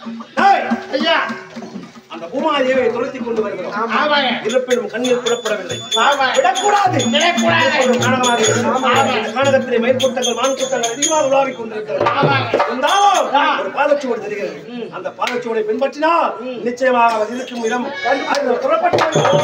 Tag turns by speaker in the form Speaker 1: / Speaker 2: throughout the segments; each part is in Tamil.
Speaker 1: ஐயா
Speaker 2: அந்த பூமாதேவியை துரத்தி கொண்டு வருகிறோம்.
Speaker 1: ஆமாங்க.
Speaker 2: இருப்பினும் கண்ணில் புறப்படவில்லை.
Speaker 1: ஆமாங்க.
Speaker 2: விடக்கூடாது.
Speaker 1: விடக்கூடாது.
Speaker 2: கானகத்திலே மயிர்கூட்டங்கள் மான்கூட்டங்கள் அதிகமாக உலாவிக் கொண்டிருக்கிறது. இருந்தாலும் ஒரு பாதச்சுவடு தெரிகிறது. அந்த பாதச்சுவடை பின்பற்றினால் நிச்சயமாக அவர் இருக்கும் இடம் புறப்பட்டு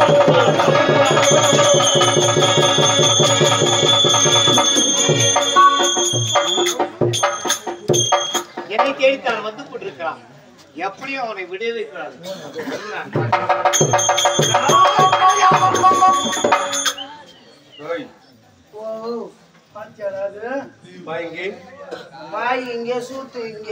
Speaker 1: என்னை தேடித்தான் வந்து கொண்டிருக்கிறான். எப்படியும் அவனை விடவே கூடாது.
Speaker 3: வாய் இங்கே சூத்து இங்கே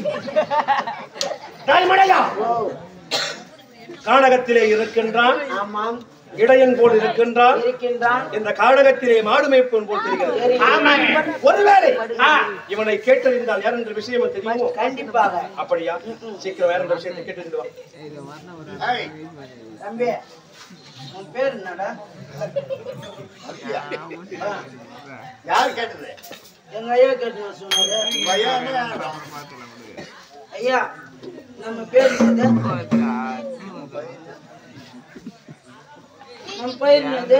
Speaker 2: கானகத்திலே இருக்கின்றான்.
Speaker 3: ஆமாம்
Speaker 2: இடையன் போல் இருக்கின்றான். இந்த கானகத்திலே மாடு மேய்ப்பவன் போல் தெரிகிறது. ஒருவேளை இவனை கேட்டறிந்தால் யார் என்ற விஷயம் தெரியுமோ?
Speaker 3: கண்டிப்பாக.
Speaker 2: அப்படியா? சீக்கிரம் வேற என்ற விஷயத்தை கேட்டு வா.
Speaker 3: தம்பி உன் பேர் என்னடா?
Speaker 1: யார் கேட்டது?
Speaker 3: எங்க ஐயா கேட்டு சொன்னாரு. ஐயா நம்ம பேர் என்னது? நம்ம பயிர் என்னது?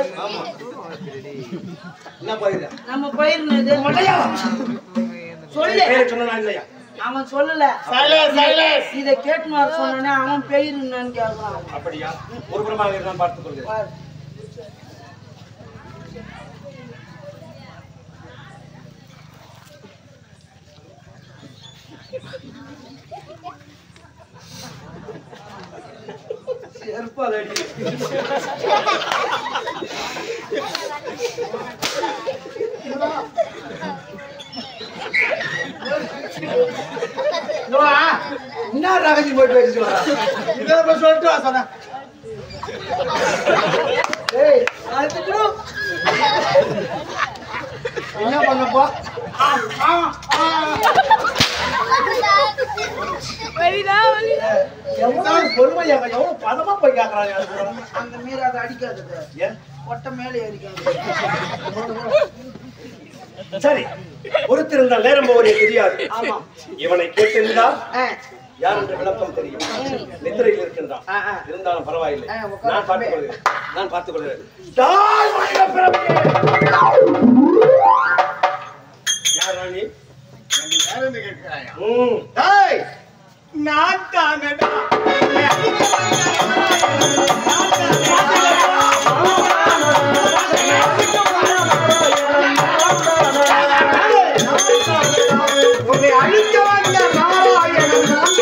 Speaker 2: என்ன பயிர்?
Speaker 3: நம்ம பயிர் என்னது? சொல்லு.
Speaker 2: பேரை சொன்னா இல்லையா?
Speaker 3: அவன் சொல்லல. இத கேட்டு சொன்னானே அவன் பெயர் என்னன்னு கேட்கலாம்.
Speaker 2: அப்படியா? ஒரு புறமாக நான் பார்த்துக் கொள்கிறேன். என்ன ரகசியம் போய் பேசிட்டு வரா?
Speaker 1: இதை சொல்லிட்டு வா சொன்ன.
Speaker 2: என்ன பண்ணப்போ? பொறுமையாக எவ்வளவு பதமா போய் கேக்குறாங்க.
Speaker 3: அந்த மீறி அதை அடிக்காது. கொட்டை மேலே அடிக்காது.
Speaker 2: சரி, பொறுத்திருந்தால் நேரம் போவதே தெரியாது. இவனை கேட்டிருந்தால் யார் என்ற விளக்கம் தெரியும். நித்திரையில் இருக்கின்றான். இருந்தாலும் பரவாயில்லை. நான் பார்த்துக் கொள்கிறேன். நான் பார்த்துக் கொள்கிறேன். யார் ராணி?
Speaker 1: நான் தானடா. உன்னை அழிக்க வந்த நாராயணன்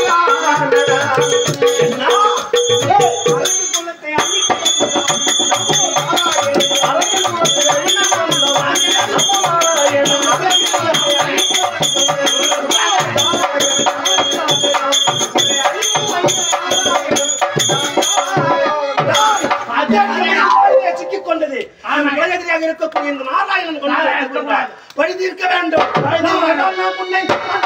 Speaker 2: இருக்கக்கூடிய இந்த நாராயணன் கொண்டு வழி தீர்க்க வேண்டும். முன்னை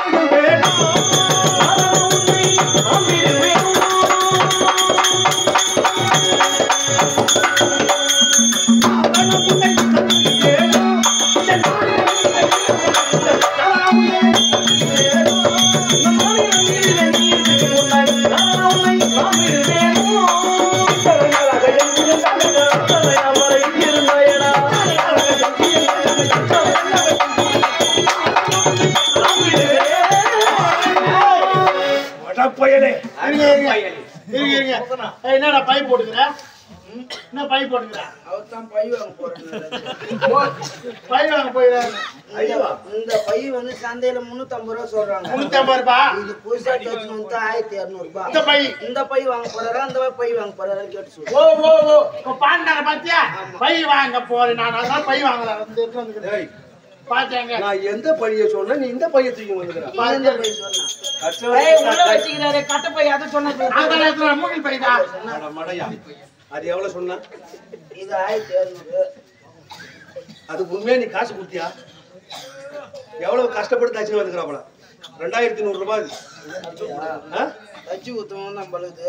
Speaker 1: என்னடா பை போட்டுக்கிற? என்ன பை போட்டுக்கிற?
Speaker 3: அவர்தான் பை வாங்க போறாரு.
Speaker 1: பை வாங்க போயிடாரு.
Speaker 3: இந்த பை வந்து சந்தையில 350 ரூபா சொல்றாங்க.
Speaker 1: 350 ரூபாய்.
Speaker 3: இது புதுசா தச்சு வந்து 1200 ரூபாய்.
Speaker 1: இந்த
Speaker 3: பை வாங்க போறாரா அந்த பை வாங்க போறாரான்னு கேட்டு சொல்லு.
Speaker 1: ஓ பாண்டார பாத்தியா? பை வாங்க போறேன் நான். அதான் பை வாங்கல வந்து இருக்குது. பாத்தேங்க.
Speaker 2: நான் எந்த பைய சொன்ன நீ இந்த பைய தூக்கி வந்துக்கற.
Speaker 3: இந்த பை சொன்னா. உள்ள வச்சிக்கிறாரே கட்ட பை அத சொன்னது.
Speaker 1: அந்த மூங்கில் பை தான்.
Speaker 2: மடையா. அது எவ்வளவு சொன்ன?
Speaker 3: இது 1200.
Speaker 2: அது உண்மையா நீ காசு கொடுத்தியா? எவ்வளவு கஷ்டப்பட்டு தச்சு வந்துக்கறாப்ல. 2100 ரூபாய்.
Speaker 3: தச்சு ஊத்துவோம் நம்மளுக்கு.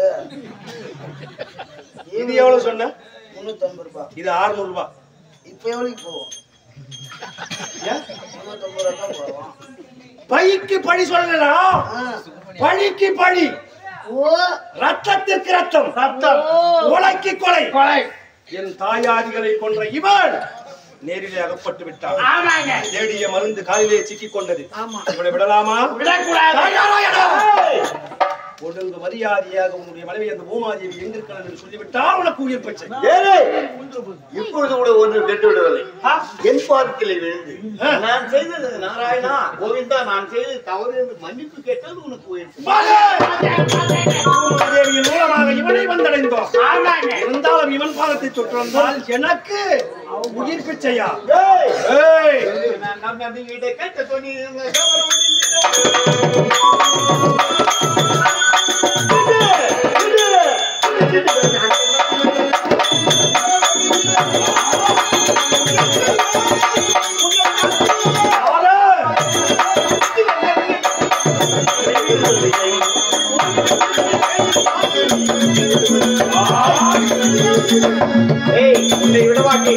Speaker 2: இது எவ்வளவு சொன்ன?
Speaker 3: 350 ரூபாய்.
Speaker 2: இது 600 ரூபாய்.
Speaker 3: இப்போ எவ்வளவு போகும்? 350 ரூபாய் தான் போகும்.
Speaker 2: பைக்கு பழி சொல்லலாம். பழிக்கு பழி. ரத்தத்திற்கு ரத்தம்,
Speaker 1: ரத்தம்,
Speaker 2: கொலைக்கு கொலை.
Speaker 1: கொலை.
Speaker 2: என் தாயாதிகளை கொன்ற இவன் நேரிலே அகப்பட்டு விட்டான்.
Speaker 1: ஆமாங்க.
Speaker 2: தேடிய மருந்து காலிலே சிக்கிக் கொண்டது. இவனை விடலாமா?
Speaker 1: விடக்கூடாது.
Speaker 2: ஒழுங்கு மரியாதையாக உன்னுடைய மனைவி அந்த பூமாதேவி எங்கிருக்கிறார் என்று சொல்லிவிட்டால் உனக்கு உயிர் பச்சை.
Speaker 4: இப்பொழுது கூட ஒன்று கெட்டு விடவில்லை. என் பாதத்திலே விழுந்து நான் செய்தது நாராயணா கோவிந்தா நான் செய்தது தவறு என்று மன்னிப்பு கேட்டது உனக்கு உயிர்.
Speaker 2: பூமாதேவியின் மூலமாக இவனை வந்தடைந்தோம். இருந்தாலும் இவன் பாதத்தை தொற்றிருந்தால் எனக்கு உயிர் பிச்சையா?
Speaker 4: கேட்ட சொன்னி உன்னை விடமாட்டேன்.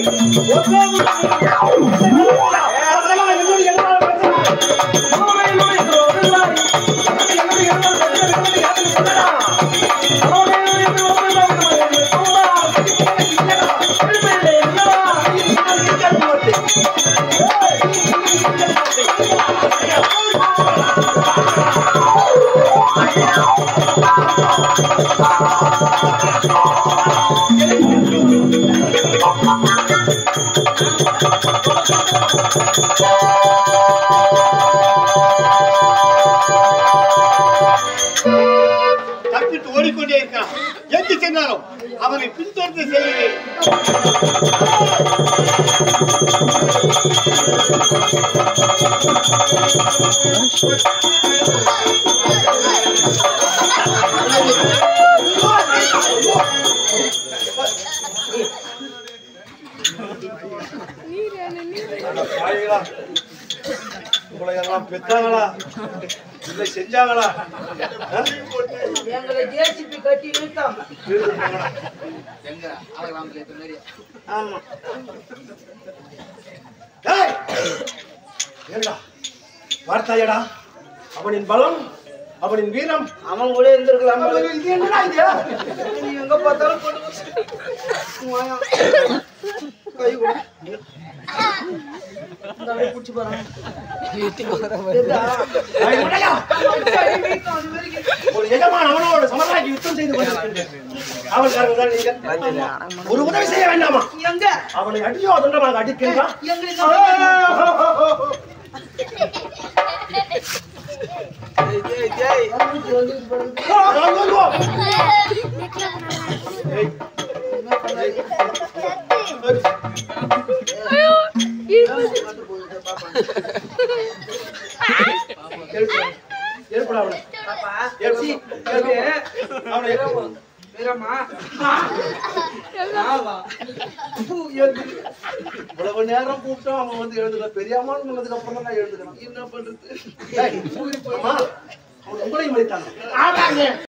Speaker 4: தப்பிட்டு ஓடிக்கொண்டே இருக்கான். எங்கு சென்றாலும் அவனை பின்தொடர்ந்து செல்கிறேன்.
Speaker 2: உங்களை எல்லாம் பெற்றாங்களா இல்லை செஞ்சாங்களா?
Speaker 3: எங்களை ஜேசிபி கட்டி இழுத்தாங்க. ஆமா
Speaker 2: வார்த்தாயடா அவனின் பலம் அவனின் வீரம்
Speaker 3: அவன் கூட இருந்திருக்கலாம்.
Speaker 2: இது என்னடா இது?
Speaker 3: நீ எங்க பார்த்தாலும் கை பிடிச்சி பாருங்க.
Speaker 2: ஒரு எஜமான் அவனோடு சமராகி யுத்தம் செய்து கொண்டிருக்கின்றேன். அவனுக்காக நீங்கள் ஒரு உதவி செய்ய வேண்டாமா?
Speaker 3: எங்க
Speaker 2: அவனை அடியோ தொண்டமாக அடிக்கின்றான்.
Speaker 1: இவ்வளவு நேரம் கூப்பிட்டோம் அவன் வந்து எழுதுல பெரியம்மான்னு சொன்னதுக்கு அப்புறம் தான் நான் எழுதுக்கிறேன். என்ன பண்றது?
Speaker 2: உங்களையும் மதித்தாங்க.